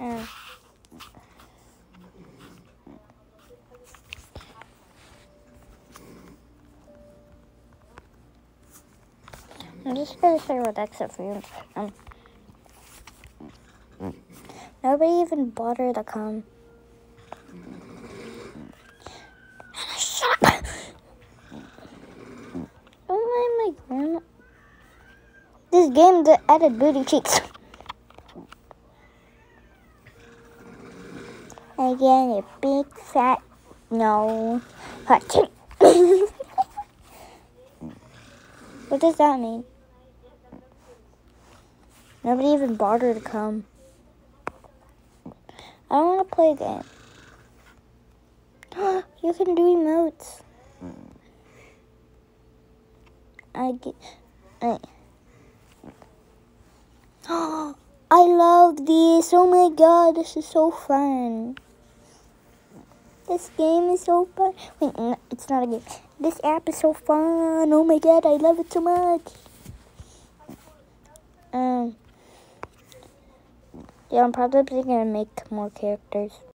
I'm just gonna say what exit for you. Nobody even bothered to come. Shut up! Don't mind my grandma. This game that added booty cheeks. Again, a big fat no hot chick. What does that mean? Nobody even bothered to come. I don't want to play a game. You can do emotes. I love this. Oh my god, this is so fun. This game is so fun. Wait, no, it's not a game. This app is so fun. Oh my god, I love it so much. Yeah, I'm probably gonna make more characters.